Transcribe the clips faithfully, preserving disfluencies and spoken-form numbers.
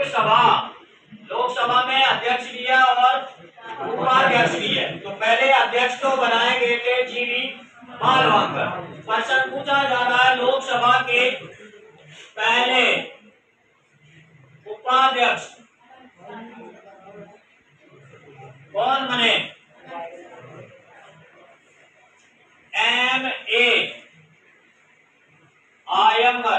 लोकसभा, लोकसभा में अध्यक्ष भी है और उपाध्यक्ष भी है। तो पहले अध्यक्ष तो बनाए गए थे जीवी मालवांकर। प्रश्न पूछा जा रहा है लोकसभा के पहले उपाध्यक्ष कौन बने? एम ए आयंगर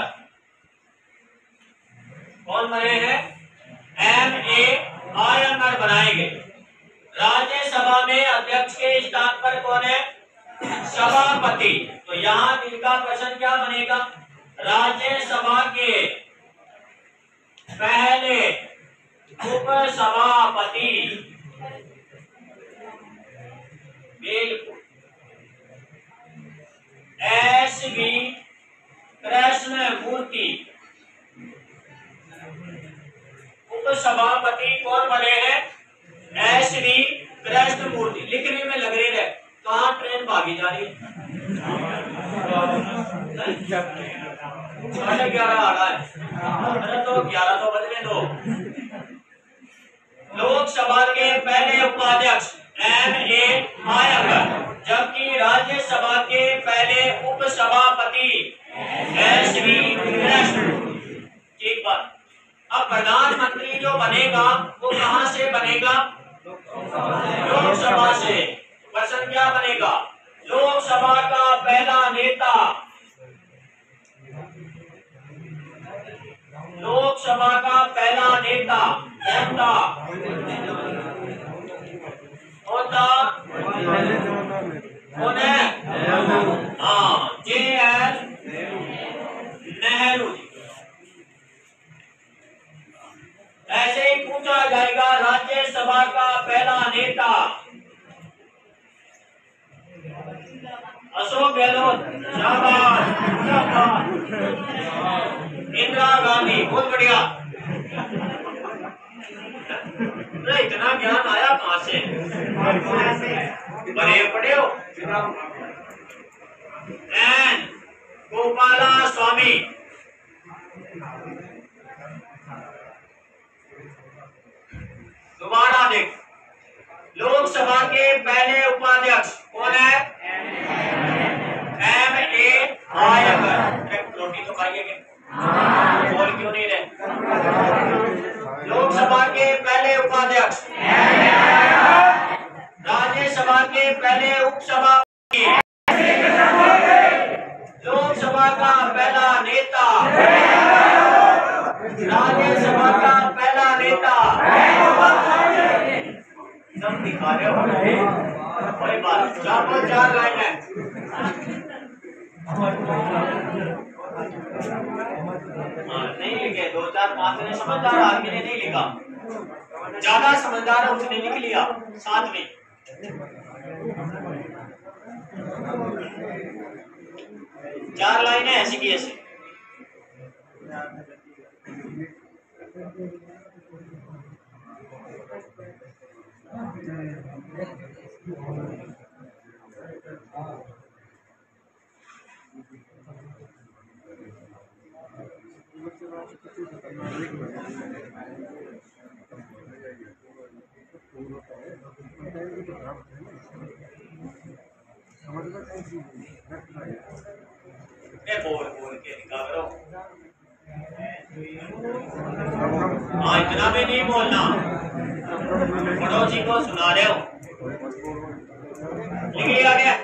कौन बने हैं? एम ए आयंगर बनाए गए। राज्यसभा में अध्यक्ष के स्थान पर कौन है? सभापति। तो यहाँ दिल का प्रश्न क्या बनेगा? राज्यसभा के पहले उपसभापति बिल्कुल एस बी कृष्णमूर्ति। उपसभापति कौन बने हैं? S B Krishnamurthy. लिखने में लग रही है, कहाँ ट्रेन भागी जा रही है? साढ़े ग्यारह आ रहा है, अरे तो ग्यारह तो बजने दो। लोकसभा के पहले उपाध्यक्ष एम ए आयंगर, जबकि राज्यसभा के पहले उपसभापति एस बी कृष्णमूर्ति। ठीक बात। अब प्रधानमंत्री जो बनेगा वो कहां से बनेगा? लोकसभा से। प्रश्न क्या बनेगा? लोकसभा का पहला नेता, लोकसभा का पहला नेता होता होता कौन है? हाँ, जे एल नेहरू। ऐसे ही पूछा जाएगा राज्यसभा का पहला नेता अशोक गहलोत। शाबाश, शाबाश। इंदिरा गांधी, बहुत बढ़िया। इतना ज्ञान आया कहां से? बड़े पढ़े हो। एन गोपाला स्वामी, दोबारा देख। लोकसभा के पहले उपाध्यक्ष कौन है? M A Iyengar. रोटी तो खाइए क्या? बोल क्यों नहीं रहे? लोकसभा के पहले उपाध्यक्ष, राज्यसभा के पहले उपसभापति, लोकसभा का पहला नेता, राज्यसभा का पहला नेता। सब दिखा रहे हो कोई बात? चार चार लाइन है। नहीं लिखे, दो चार पांच ने समझदार आदमी ने नहीं लिखा, ज्यादा समझदार है उसने लिख लिया साथ में। चार लाइन है ऐसी की ऐसी। बोल बोल के निकाल रहा हूं। हाँ, इतना भी नहीं बोलना, पड़ोसी को सुना रहे हो। लिख लिया क्या?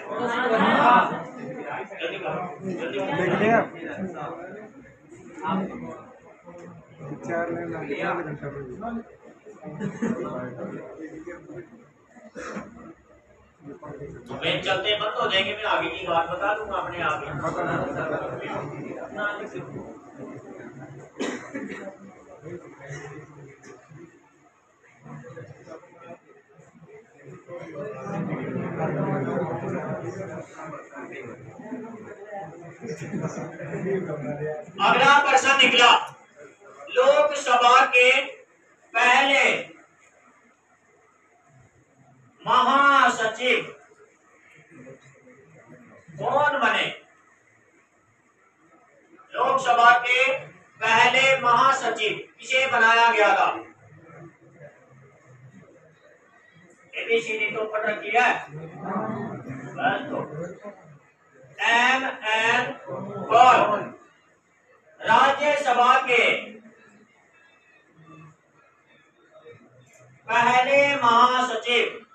देख लिया। चार ट्रेन चलते बंद हो जाएंगे, मैं आगे की बात बता दूंगा अपने आप ही। अगला प्रश्न निकला, लोकसभा के पहले महासचिव कौन बने? लोकसभा के पहले महासचिव किसे बनाया गया था? एबीसीडी तो पढ़ रखी है बस। तो एम एन पॉल राज्यसभा के पहले महासचिव